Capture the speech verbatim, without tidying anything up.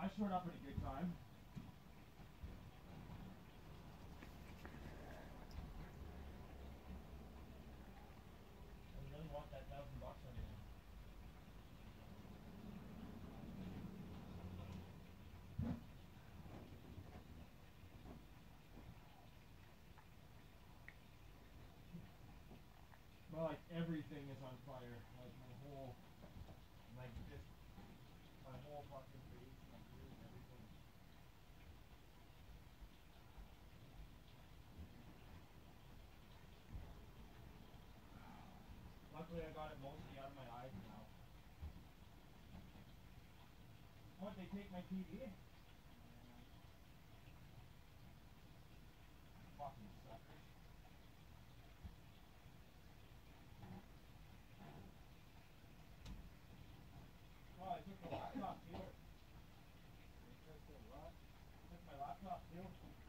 I showed up at a good time. I really want that thousand bucks on you. Well, like everything is on fire. Like my whole, like just my whole fucking face, my ears, everything. Luckily, I got it mostly out of my eyes now. What, they take my T V? Fucking suckers. Oh, I took the laptop too. Interesting, what? I took my laptop too.